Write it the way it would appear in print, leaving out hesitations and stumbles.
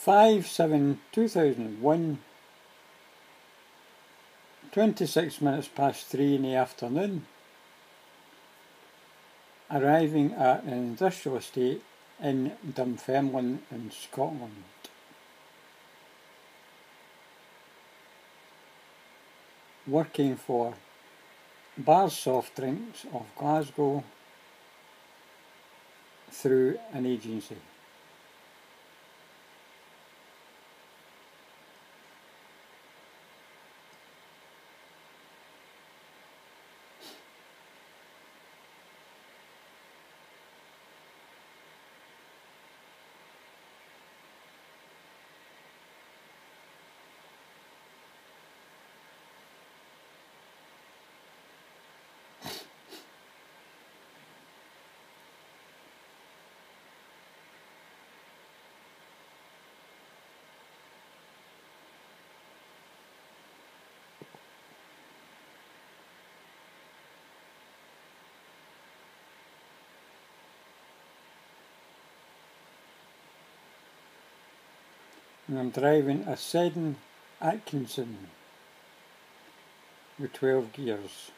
5/7/2001, 26 minutes past 3 in the afternoon, arriving at an industrial estate in Dunfermline in Scotland. Working for Bars Soft Drinks of Glasgow through an agency. And I'm driving a Sedan Atkinson with 12 gears.